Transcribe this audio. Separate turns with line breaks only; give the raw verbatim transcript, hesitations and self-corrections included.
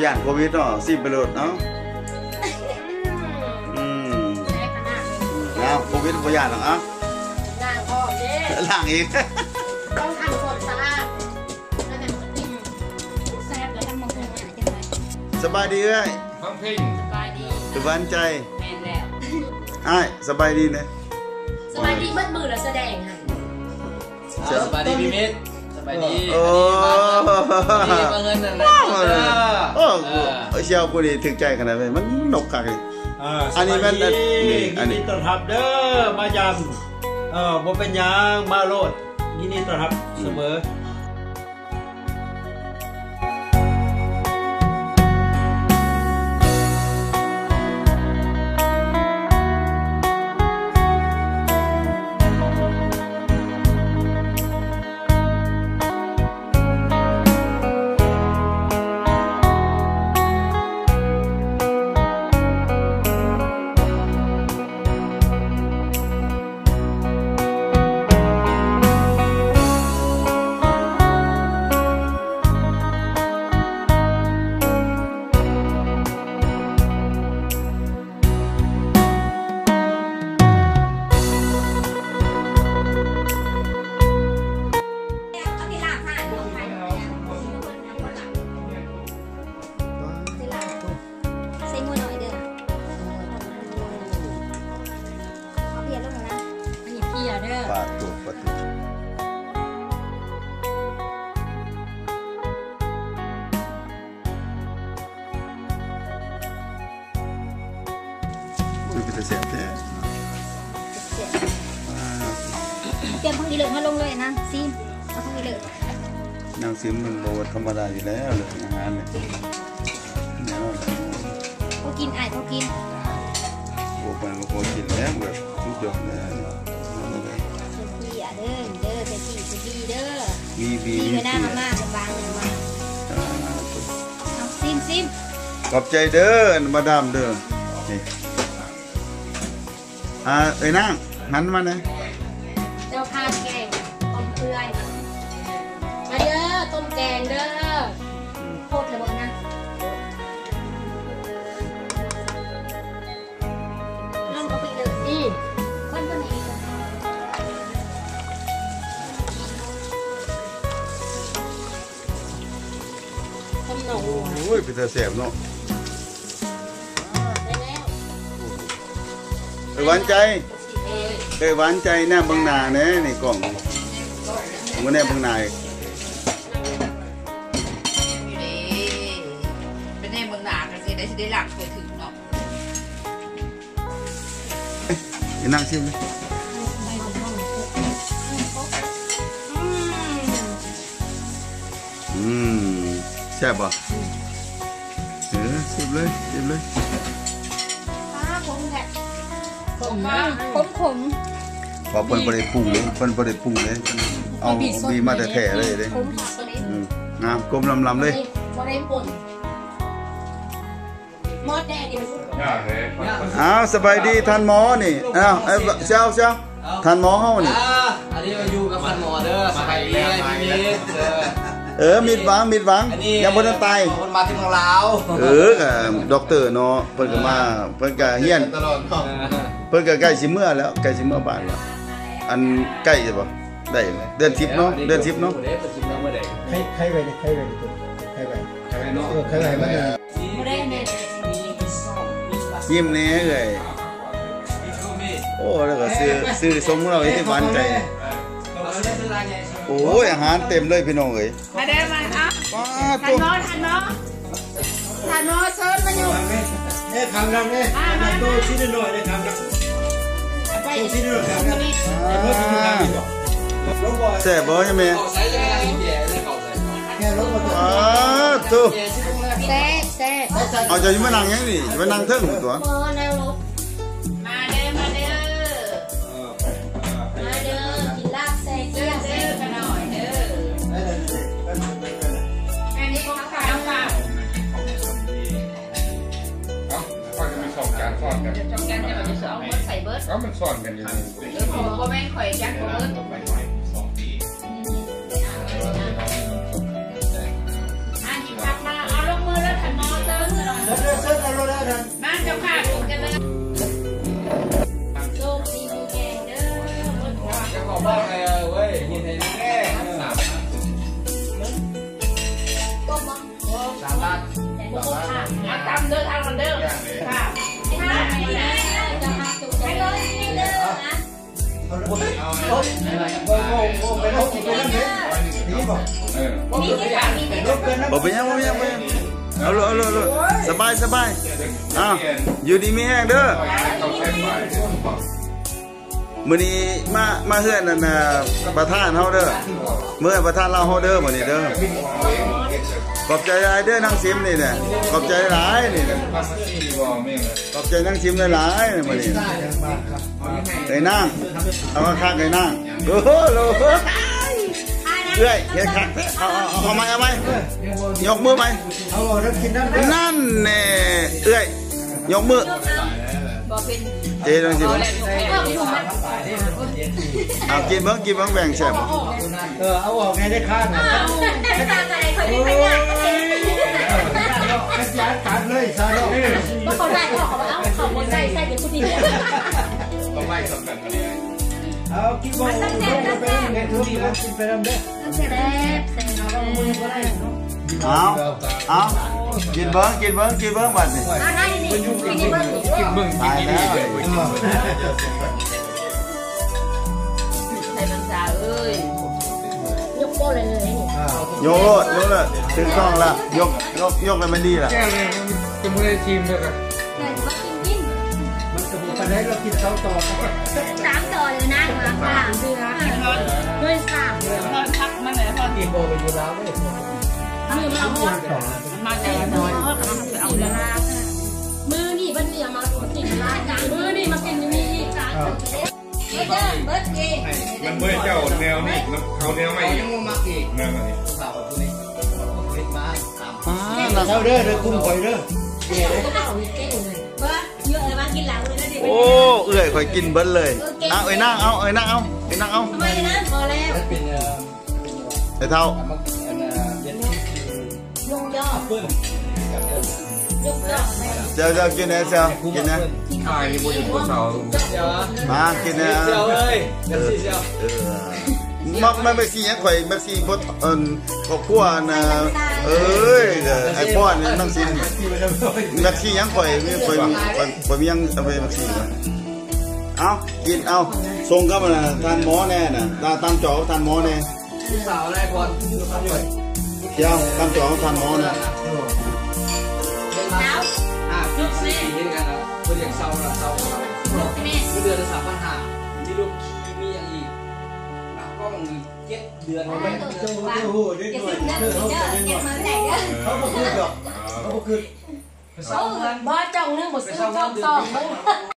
ย่านโควิดเนาะสิบไปโหลดเนาะอืมแล้วโควิดบ่ย่านหรอกอ่ะล้างออกเด้ล้างอีกต้องทำความสะอาดแล้วแต่มันนิ่มแซ่บแล้วทำมองเห็นจังได๋สบายดีเอ้ยฟังเพลงสบายดีสบายใจแม่นแล้วอ้ายสบายดีนะสบายดีเบิดมือแล้วแสดงให้สบายดีพี่เมธสบายดีโอ้มาเงินนั่นแหละโอ้เชียวกูนี่ถึงใจขนาดนี้มันนกกักอันนี้มันนี่อันนี้ต้อนรับเด้อมายำเออบ่เป็นยางมาโลดยินดีต้อนรับเสมอปาดตัวปาดตัวดูเป็นเสียงแท้
เตรียมพังดีเลยมาลงเลยนะซีมเอาพังดีเลย
นางซิมมันโบธรรมดาอยู่แล้วเลยงานเนี่ยแน่นอน
เขากินไอ้เขากิน
โบไปมาโบกินแล้วแบบทุกอย่างเลย
เด้อเด้อแต่ที่จะดีเด้อ
บีบี
บีหน้ามากๆบางๆมาเอาซิมซิม
ขอบใจเด้อมาดามเด้อนี่อ่าเอ้ยนั่งหันมาเลย
เจ้าพาแกงต้มเปื่อยมาเด้อต้มแกงเด้อโคตรเลยบอกนะน้องก็ไปเลยอีคนตัวไหน
โอ้ยเป็นแต่แสบเนาะไปหวานใจไปหวานใจแน่บังนาเนี่ยในกล่องมันแน่บังนา
เป็นแน่บังนาก็จะได้ได้หลักไปถึงเนาะ
นี่นั่งชิมเลยอืมแซ่บป่ะเออชิมเลยชิมเลย
ขมแท้ขมมากขมขม
พอเปิ้ลบริปรุงเลยเปิ้ลบริปรุงเลยเอาบีมาแต่แท้เลยเลยงามกลมลำๆเลย
บริปุ่นหมดแน่ดิ
อ้าวสบายดีท่านหมอนี่อ้าวเช้าเช้าท่านหมอเฮานี่
อันนี้มาอยู่กับท่านหมอเด้อสบายดีพี่มิตร
เออมิดหวังมิดหวังยังบ่ทันตาย
คนมาที่เมืองลาว
เออก็ด็อกเตอร์เนาะเพิ่นก็มาเพิ่นก็เฮียนตลอดเพิ่นก็ใกล้สิเมื่อแล้วใกล้สิเมื่อบ้านแล้วอันใกล้ใช่ป่ะได้เดือนสิบเนาะเดือนสิบเนาะ
ใครใครไปใครไปใครไปใครไปเนาะใครไปมัน
ยิ้มแน่เลยโอ้แล้วก็ซื้อซื้อสมเราที่หวานใจโอ้ยอาหารเต็มเลยพี่น้องเอ้ย
มาเด้อมาครับทันมอทันมอทันมอเซิร์ฟมาอยู่
เนี่ยคำนั้นเนี่ยตัวชิ้นหน่อยเลยคำนั้นตัวชิ้นหน่อยคำนั้น
แซ่บบ่ยังไง
แค่รถมา
อ๋อตัว
แซ่บแซ่บ
เอาจะมานั่งยังนี่มานั่งเทิงตัว
มาเด้อมาเด้อมาเด้อกินลาบแซ่บเด้อเด้อกันหน่อยเด้ออันนี้ของข้าวข้าว
ก็จะมีสองการซ่อนกัน
สองการจะแบบจะเอาเบิร์ดใส่เบิร์ด
ก็มันซ่อนกันอยู่
เออผมก็แม่งข่อยจักเบิร์ดอันนี้พักมาเอาลงมือแล้วทันมอ
ของบ้านไงเว้ยยินดีแน่สาม
ต้มมั้ง
สามบาท
แต่พวกข้าว
มาตำเด้อทางมันเด้อค่ะ
ข้าวไม่ได้จะพาจุกไปเลยนี่เด้อนะ
เอาโอ้โอ้โอ้โอ้ไปลบไปนั่นเลยนี่บอก
เออ
นี่ที่สามีเนี่ย
ลบกันนะ
บ่เป็นยังบ่เป็นยังบ่เป็นยังเอาเลยเอาเลยเอาเลยสบายสบายอ้าวอยู่ดีมีแห้งเด้อ
เขาใช้ไฟ
มื้อนี้มามาเฮือนนั่นน่ะประธานเฮาเด้อมื้อประธานเราเฮาเด้อมื้อนี้เด้อขอบใจหลายเด้อนั่งซิมนี่น่ะขอบใจหลายนี่น่ะ
มาสักทีว่าไม่เหรอ
ขอบใจนั่งซิมหลายๆมื้อนี้ไอ้นางเอามาข้างไอ้นางโอ้โหโลเอ้ยเฮ็ดคักเอาเอาเอาใหม่เอาใหม่ยกมือใหม่
เอาเรากินนั่น
นั่นแน่เอ้ยยกมือ
บอกเป็น
เจ๊ลองสิ
เออไปดูมัน
เอากินเบิ่งกินเบิ่งแบ่งแซ่บ
เออเอาออกไงได้ข้างอ่ะ
ไม่ตามอะไรเขาไม่ไปงานก็เอง
กระจายกันเลยซาโร่
ก็เขาได้เขาบอกว่าเอ้าเขาบนใส่ใส่เป็นผู้ดีเนี่ย
ต้องไล่สำคัญกันเลย
เอากินบ่ไปไปไปทุกคนกินไปแล้วเด้อ
แซ่บแซ่บเรามือก็ได้เนาะ
เอาเอากินเบิ่งกินเบิ่งกินเบิ่งบัดนี้
เอาได้นี่กินนี่เบิ้ง
กินมึง
ตายแล้ว
ใส่น้ำตาเอ้ย
ยกโป้เลยเลยนี่
โยกโลดโยกเลยถึงต้องละยกยกยกให้มันดีล่ะ
แก้เลยจะมือทีมเลยกัน
แต่ว่ากินกิน
มันจะบุกไปได้เรากินเสาต่อ
สามต่อเลยนะมาสามเดือนด้วยสามเดือน
พอพักมันไหนพอ
กินโบไปอยู่แล้วเลย
มือมาหมด
มาแต่น้อยเขากำลังไปเอาเลย
มือนี่มันเนี่ยมากินร้านมือนี่มากินนี่ร้านเบิร์ดเบิร์ดเอง
มันเมื่อเจ้าแนวนี่มันเขาแนวไม่
ยังงมักอีก
แนวนี้
สาวคนนี้เล็กมาสาม
เท่าเด้อเด้อกุ้งข่อยเด้อ
เก่งเลยเบิร์ดเยอะเลยมากินหลังเลยนะดิ
โอ้เอื้อยข่อยกินเบิดเลยเอาเอ้ยนั่งเอาเอ้ยนั่งเอาเอ้ยนั่งเอา
ทำไมนะพอแล้ว
เป็นเอ่อ
ไอ้เท่า
มักอันน่ะเย็น
ยกย่อ
เปิ้ลกับเปิ้ล
ยกย่อ
เจ้าเจ้ากินนะเจ้ากินนะ
ทายบนอยู่บนเสา
เดี๋ยว
มากินนะ
เดี๋ยวเลยเดี๋ยวสิเดี๋ยว
เออมักมันไปสิยังข่อยมักสิบ่เอิ้นครอบครัวน่ะเอ้ยไอ้พ่อนี่นั่งสิมักสิยังข่อยมีข่อยข่อยมียังเอาไปมักสิเอากินเอาส่งกับน่ะทานหมอแน่น่ะตาตามจอทานหมอแน่
สาวอะไรก่อนดูครับด้วย
เดี๋ยวตามจอทานหมอน่ะ
แล้ว
อ่าพี่สี่นี่กันนะเพื่อนอย่างเศร้าละเศร้า
ลูกแม่
เดือนละสามพันห้ามีลูกมีอย่างอีกกล้องเจ็ดเดือน
ตัว
ไม่
ตัว
เดื
ตั
อน
วว่าจะสิบนะเด้อเก็บมาไหนเด้อ
เขาบอกคือดอกเขาบอกคือ
เขาบ่จ้องนึงบ่ซื้อจ้องสองมึง